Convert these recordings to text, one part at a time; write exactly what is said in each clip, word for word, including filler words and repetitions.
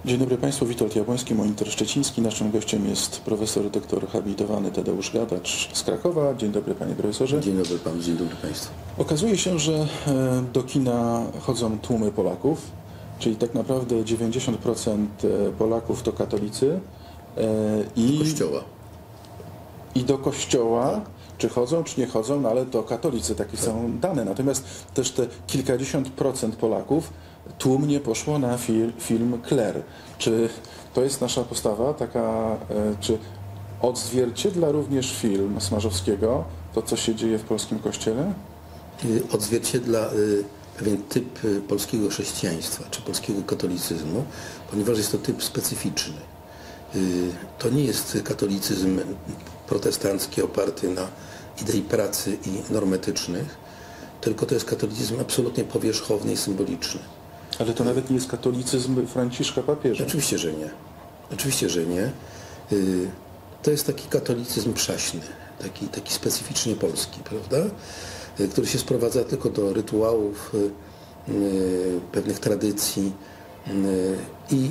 Dzień dobry Państwu, Witold Jabłoński, Monitor Szczeciński. Naszym gościem jest profesor doktor habilitowany Tadeusz Gadacz z Krakowa. Dzień dobry Panie Profesorze. Dzień dobry Panu, dzień dobry Państwu. Okazuje się, że do kina chodzą tłumy Polaków, czyli tak naprawdę dziewięćdziesiąt procent Polaków to katolicy. I do kościoła. I do kościoła, czy chodzą, czy nie chodzą, no ale to katolicy, takie są dane. Natomiast też te kilkadziesiąt procent Polaków tłumnie poszło na fil, film Kler. Czy to jest nasza postawa taka, czy odzwierciedla również film Smarzowskiego to, co się dzieje w polskim kościele? Odzwierciedla pewien typ polskiego chrześcijaństwa, czy polskiego katolicyzmu, ponieważ jest to typ specyficzny. To nie jest katolicyzm protestancki oparty na idei pracy i norm etycznych, tylko to jest katolicyzm absolutnie powierzchowny i symboliczny. Ale to nawet nie jest katolicyzm Franciszka papieża. Oczywiście, że nie. Oczywiście, że nie. To jest taki katolicyzm przaśny, taki, taki specyficznie polski, prawda? Który się sprowadza tylko do rytuałów, pewnych tradycji i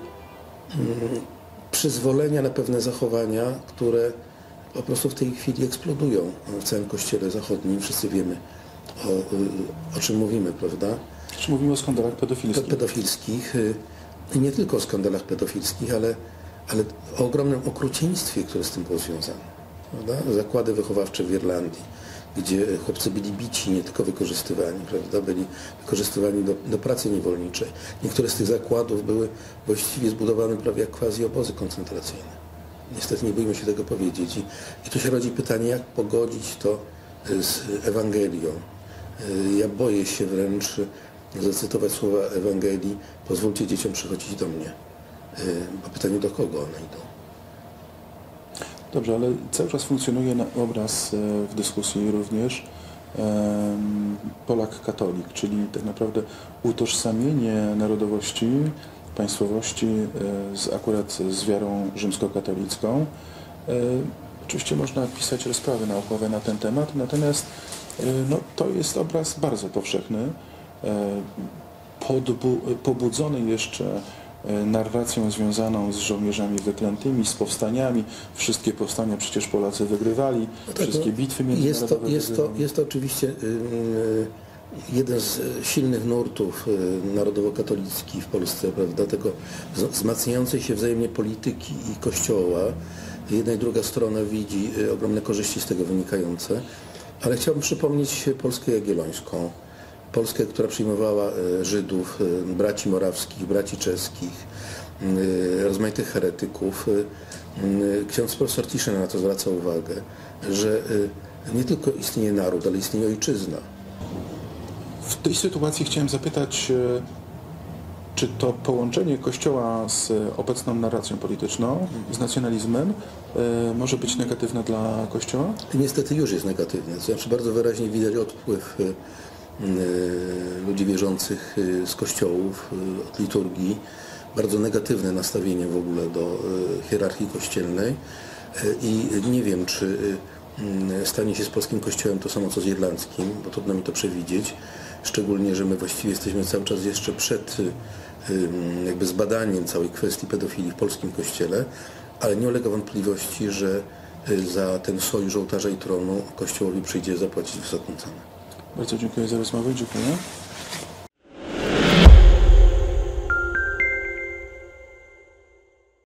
przyzwolenia na pewne zachowania, które po prostu w tej chwili eksplodują w całym kościele zachodnim. Wszyscy wiemy, o, o czym mówimy, prawda? Czy mówimy o skandalach pedofilskich? Pedofilskich. I nie tylko o skandalach pedofilskich, ale, ale o ogromnym okrucieństwie, które z tym było związane. Prawda? Zakłady wychowawcze w Irlandii, gdzie chłopcy byli bici, nie tylko wykorzystywani, prawda? Byli wykorzystywani do, do pracy niewolniczej. Niektóre z tych zakładów były właściwie zbudowane prawie jak quasi obozy koncentracyjne. Niestety nie boimy się tego powiedzieć. I, i tu się rodzi pytanie, jak pogodzić to z Ewangelią. Ja boję się wręcz zacytować słowa Ewangelii: pozwólcie dzieciom przychodzić do mnie. Bo pytanie, do kogo one idą? Dobrze, ale cały czas funkcjonuje na obraz w dyskusji również Polak-katolik, czyli tak naprawdę utożsamienie narodowości, państwowości z, akurat z wiarą rzymskokatolicką. Oczywiście można pisać rozprawy naukowe na ten temat, natomiast no, to jest obraz bardzo powszechny, podbu pobudzony jeszcze narracją związaną z żołnierzami wyklętymi, z powstaniami. Wszystkie powstania przecież Polacy wygrywali, no tak, wszystkie no, bitwy międzynarodowe jest to, jest to, jest to oczywiście yy, jeden z silnych nurtów yy, narodowo-katolickich w Polsce, prawda, tego wzmacniającej się wzajemnie polityki i kościoła. Jedna i druga strona widzi yy, ogromne korzyści z tego wynikające, ale chciałbym przypomnieć Polskę Jagiellońską. Polskę, która przyjmowała Żydów, braci morawskich, braci czeskich, rozmaitych heretyków. Ksiądz profesor Tischner na to zwraca uwagę, że nie tylko istnieje naród, ale istnieje ojczyzna. W tej sytuacji chciałem zapytać, czy to połączenie Kościoła z obecną narracją polityczną, z nacjonalizmem, może być negatywne dla Kościoła? Niestety już jest negatywne. To znaczy bardzo wyraźnie widać odpływ ludzi wierzących z kościołów, od liturgii, bardzo negatywne nastawienie w ogóle do hierarchii kościelnej i nie wiem, czy stanie się z polskim kościołem to samo co z irlandzkim, bo trudno mi to przewidzieć, szczególnie, że my właściwie jesteśmy cały czas jeszcze przed jakby zbadaniem całej kwestii pedofilii w polskim kościele, ale nie ulega wątpliwości, że za ten sojusz ołtarza i tronu Kościołowi przyjdzie zapłacić wysoką cenę. Bardzo dziękuję za rozmowę. Dziękuję.